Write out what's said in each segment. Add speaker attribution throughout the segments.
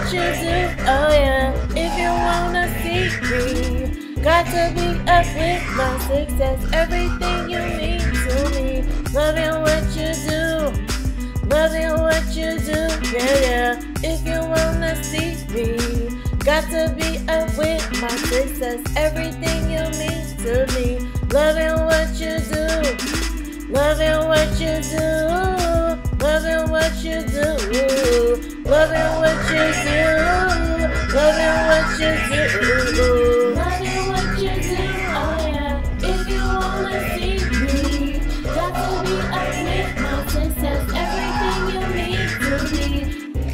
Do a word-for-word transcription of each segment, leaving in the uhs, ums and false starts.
Speaker 1: you do, oh yeah. If you wanna see me, got to be up with my success. Everything you mean to me, loving what you do, loving what you do, yeah, yeah. If you wanna see me, got to be up with my success. Everything you mean to me, loving what you do, loving what you do, loving what you do, loving what you do, loving what you do, loving what you do, oh yeah. If you wanna see me, got to be up with my success. Everything you mean to me.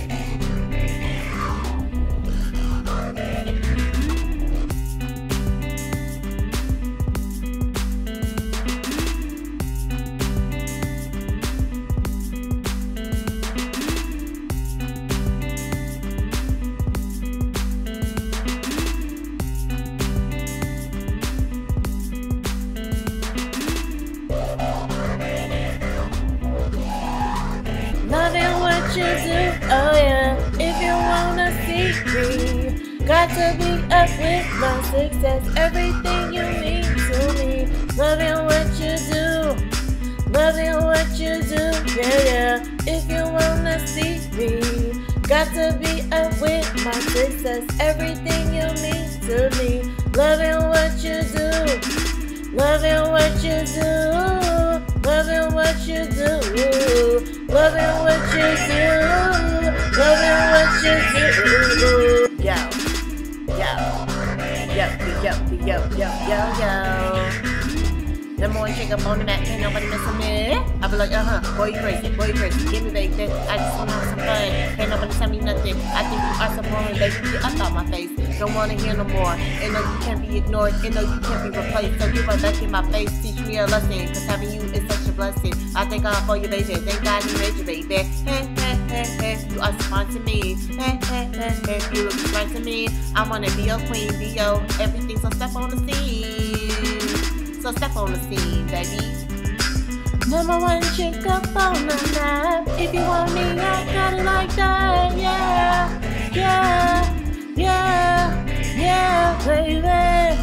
Speaker 1: Loving what you do, oh yeah. If you wanna see me, got to be up with my success. Everything you mean to me, loving what you do, loving what you do, yeah, yeah. If you wanna see me, got to be up with my success. Everything you mean to me, loving what you do, loving what you do, loving what you do, loving what you do, loving what you do. Yo, yo, yo, yo, yo, yo, yo, yo. Number one chick up on the mat, can't nobody mess me. I be like, uh huh, boy you crazy, boy you crazy. Give me baby, I just wanna have some fun. Can't nobody tell me nothing. I think you are so boring, baby. I thought my face. Don't wanna hear no more. And no, you can't be ignored. And no, you can't be replaced. So give a back in my face, teach me a lesson. Cause having you is such a blessing. I thank God for you, baby. Thank God you made you, baby. Hey, hey, hey, hey. You are so fine to me. Hey, hey, hey, hey. You look fine to me. I wanna be your queen, be your everything. So step on the scene. So step on the scene, baby. Number one chick up on the map. If you want me, I got it like that. Yeah, yeah, yeah, yeah, baby.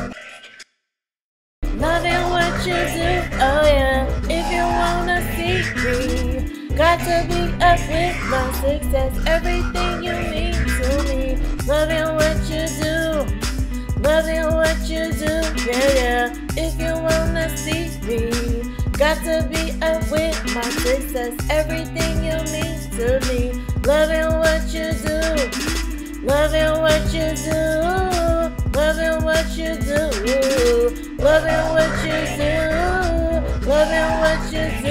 Speaker 1: Loving what you do, oh yeah. If you wanna see me, got to be up with my success. Everything you mean to me, loving what you do, loving what you do, yeah, yeah. If you wanna see me, got to be up with my success. Everything you mean to me, loving what you do, loving what you do, loving what you do, loving what you do, loving what you do.